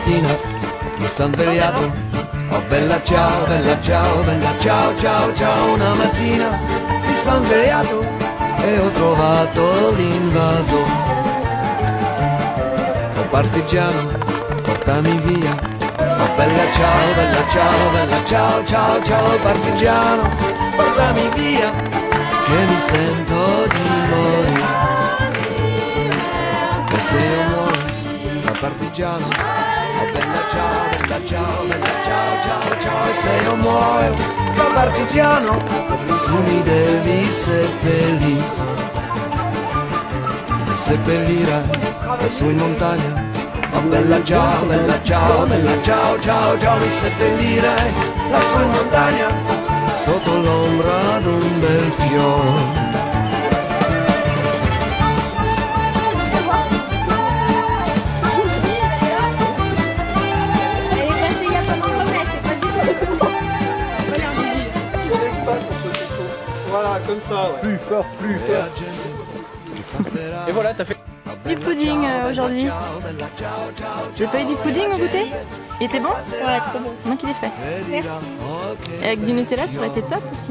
mattina mi son svegliato. Oh bella ciao, bella ciao, bella ciao, ciao, ciao. Una mattina mi son svegliato e ho trovato l'invaso. Oh partigiano, portami via. Oh bella ciao, bella ciao, bella ciao, ciao, ciao. Partigiano, portami via, che mi sento di morire. E se io muoio da partigiano, oh bella ciao, bella ciao, bella ciao, ciao, ciao. E se io muoio da partigiano, tu mi devi seppellire. Mi seppellirai lassù in montagna. Oh bella ciao, bella ciao, bella ciao, ciao, ciao. Mi seppellirai lassù in montagna, sotto l'ombra d'un bel fiore. Voilà, comme ça, ouais. Plus fort, plus fort. Et voilà, t'as fait Du pudding aujourd'hui. J'ai pas eu du pudding au goûter? Il était bon? Ouais, trop bon. C'est moi qui l'ai fait. Merci. Et avec du Nutella, ça aurait été top aussi.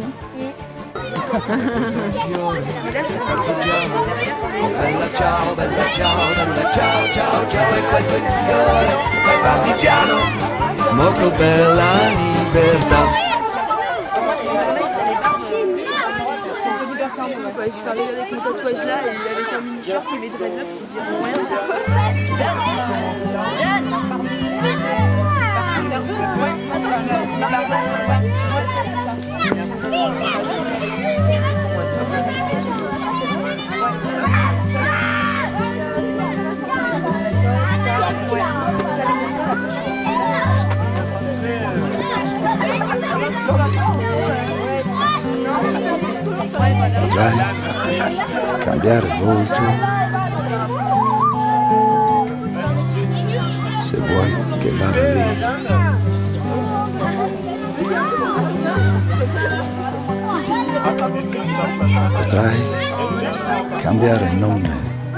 Bella ciao, bella ciao, bella ciao, ciao, ciao. E questo è il fiore del partigiano, molto bella libertà. Je parlais avec mon tatouage là, et avec un mini-short et mes dreadlocks, ils diront rien. Potrai cambiare volto se vuoi che vada via. Potrai cambiare nome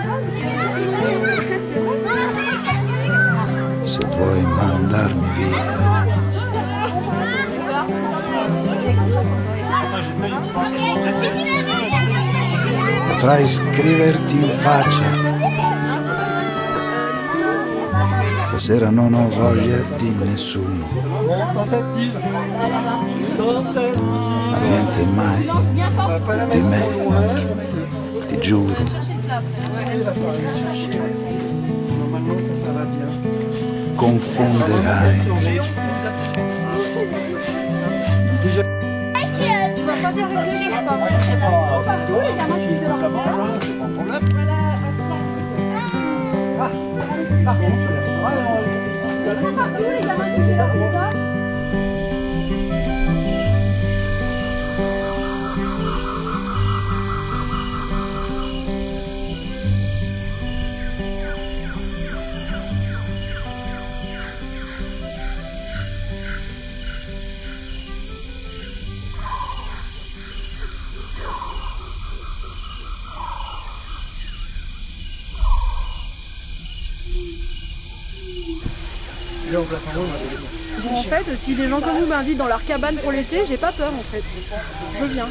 se vuoi mandarmi via. Potrai scriverti in faccia: stasera non ho voglia di nessuno, ma niente mai di me, ti giuro. Confonderai. En fait, si les gens comme vous m'invitent dans leur cabane pour l'été, j'ai pas peur en fait. Je viens.